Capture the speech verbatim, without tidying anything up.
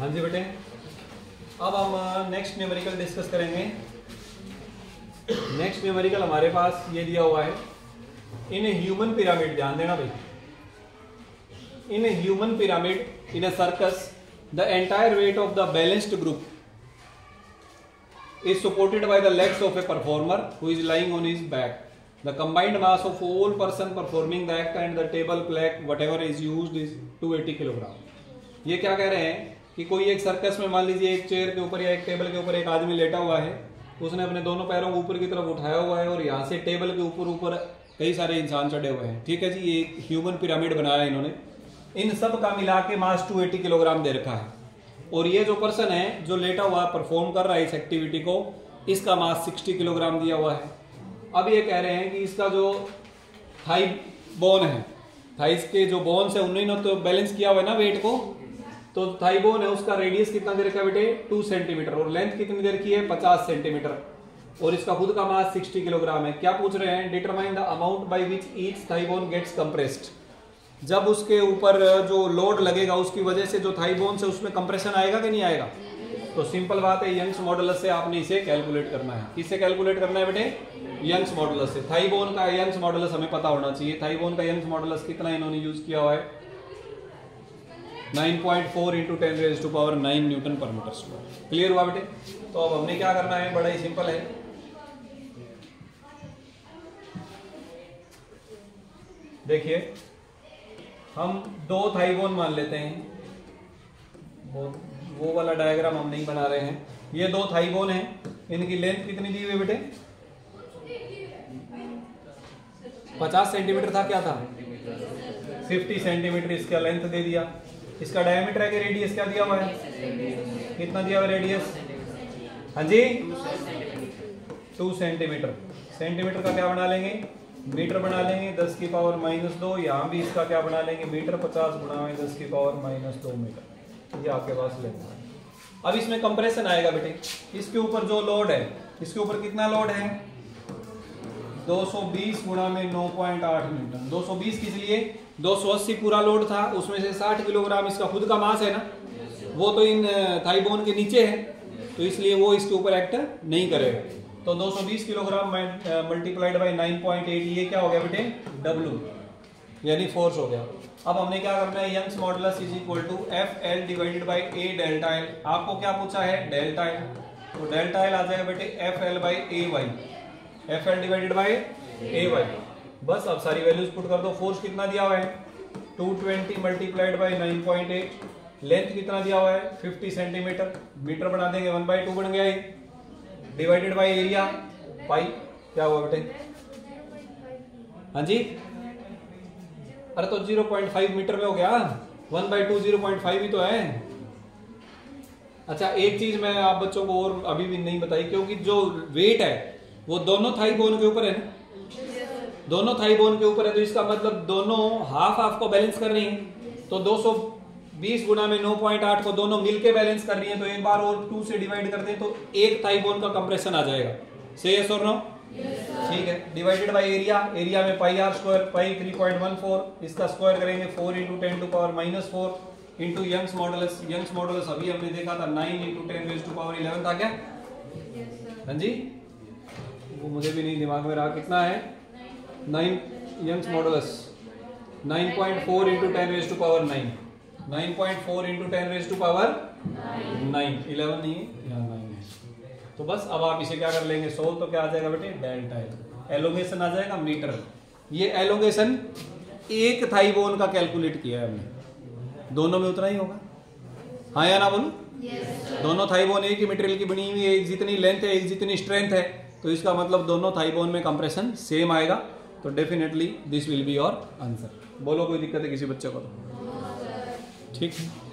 हाँ जी बेटे, अब हम नेक्स्ट न्यूमेरिकल डिस्कस करेंगे। नेक्स्ट न्यूमेरिकल हमारे पास ये दिया हुआ है, इन ए ह्यूमन पिरामिड, ध्यान देना भाई, in a human pyramid in a circus the entire weight of the balanced group is supported by the legs of a performer who is lying on his back. The combined mass of all person performing the act and the table plaque whatever is used is two hundred eighty kilogram. ये क्या कह रहे हैं कि कोई एक circus में मान लीजिए एक चेयर के ऊपर या एक टेबल के ऊपर एक आदमी लेटा हुआ है, उसने अपने दोनों पैरों को ऊपर की तरफ उठाया हुआ है और यहाँ से टेबल के ऊपर ऊपर कई सारे इंसान चढ़े हुए हैं। ठीक है जी, ये एक ह्यूमन पिरामिड बनाया इन्होंने। इन सब का मिला के मास टू एटी किलोग्राम दे रखा है और ये जो पर्सन है जो लेटा हुआ परफॉर्म कर रहा है इस एक्टिविटी को, इसका मास साठ किलोग्राम दिया हुआ है। अब ये कह रहे हैं कि इसका जो थाई बोन है, थाइस के जो बोन्स है उन्होंने तो बैलेंस किया हुआ है ना वेट को, तो थाई बोन है उसका रेडियस कितना दे रखा है बेटे, टू सेंटीमीटर, और लेंथ कितनी दे रखी है, पचास सेंटीमीटर, और इसका खुद का मास साठ किलोग्राम है। क्या पूछ रहे हैं, determine the amount by which each thigh bone gets compressed. जब उसके ऊपर जो लोड लगेगा उसकी वजह से जो थाई बोन से उसमें कंप्रेशन आएगा कि नहीं आएगा। तो सिंपल बात है, यंग्स मॉडुलस से आपने इसे कैलकुलेट करना है। किससे कैलकुलेट करना है बेटे, यंग्स मॉडुलस से। थाई बोन का यंग्स मॉडुलस हमें पता होना चाहिए। थाई बोन का यंग्स मॉडुलस कितना इन्होंने यूज किया हुआ है, nine point four into ten raise to power nine newton per metre square. Clear हुआ बेटे। तो अब हमने क्या करना है, बड़ा ही सिंपल है, देखिए हम दो थाई बोन मान लेते हैं, वो वो वाला डायग्राम हम नहीं बना रहे हैं। ये दो थाई बोन हैं, इनकी लेंथ कितनी दी हुई बेटे, पचास सेंटीमीटर था, क्या था, पचास सेंटीमीटर इसका लेंथ दे दिया। इसका डायमीटर है कि रेडियस क्या दिया हुआ है, कितना दिया हुआ रेडियस, हाँ जी टू सेंटीमीटर। सेंटीमीटर का क्या बना लेंगे, मीटर बना लेंगे, दस की पावर माइनस दो। यहाँ भी इसका क्या बना लेंगे, मीटर, पचास गुणा में दस की पावर माइनस दो मीटर। ये आपके पास लेंगे। अब इसमें कंप्रेशन आएगा बेटे, इसके ऊपर जो लोड है, इसके ऊपर कितना लोड है, दो सौ बीस गुणा में नौ पॉइंट आठ न्यूटन। दो सौ बीस किस लिए, दो सौ अस्सी पूरा लोड था, उसमें से साठ किलोग्राम इसका खुद का मास है ना, वो तो इन थाई बोन के नीचे है, तो इसलिए वो इसके ऊपर एक्ट नहीं करेगा। तो दो सौ बीस kilogram multiplied by nine point eight, ये क्या हो गया बेटे, डब्ल्यू, यानी फोर्स हो गया। अब हमने क्या करना है, Young's modulus is equal to F L divided by A delta L. आपको क्या पूछा है, डेल्टा एल, तो डेल्टा एल आ जाएगा बेटे F L by A Y, F L divided by A Y. बस अब सारी वैल्यूज पुट कर दो। फोर्स कितना दिया हुआ है, two twenty multiplied by nine point eight, length कितना दिया हुआ है, फिफ्टी सेंटीमीटर, मीटर बना देंगे, वन बाई टू बन गया है, डिवाइडेड बाई एरिया पाई, क्या हुआ बेटे, हाँ जी, अरे तो ज़ीरो पॉइंट फाइव मीटर में हो गया, one by two zero point five ही तो है। अच्छा एक चीज मैं आप बच्चों को और अभी भी नहीं बताई, क्योंकि जो वेट है वो दोनों थाई बोन के ऊपर है ना, दोनों थाई बोन के ऊपर है, तो इसका मतलब दोनों हाफ हाफ को बैलेंस कर रही है। तो दो सौ बीस गुना में नौ पॉइंट आठ को दोनों मिलके बैलेंस कर रही है, तो एक बार और टू से डिवाइड करते हैं तो एक थाई बोन का कंप्रेशन आ जाएगा। से यस और नो, ठीक है। डिवाइडेड बाय एरिया, एरिया में pi r square, pi three point one four, इसका स्क्वायर करेंगे four into ten to power minus four into Young's modulus. Young's modulus अभी हमने देखा था nine into ten raise to power eleven था क्या, हाँ जी, वो मुझे भी नहीं दिमाग में रहा, कितना है, nine, Young's modulus nine point four into ten raise to power nine, nine point four into ten raise to power nine, eleven नहीं है, यहाँ नाइन है। तो बस अब आप इसे क्या कर लेंगे, सोल्व, तो क्या आ जाएगा बेटे, डेल्टा एल, एलोंगेशन आ जाएगा मीटर। ये एलोंगेशन एक थाई बोन का कैलकुलेट किया है हमने, दोनों में उतना ही होगा, हाँ या ना बोलो, yes, दोनों थाई बोन एक ही मटेरियल की बनी हुई है, एक जितनी लेंथ है एक जितनी स्ट्रेंथ है, तो इसका मतलब दोनों थाई बोन में कंप्रेशन सेम आएगा। तो definitely this will be your answer. बोलो कोई दिक्कत है किसी बच्चे को तो, ठीक है।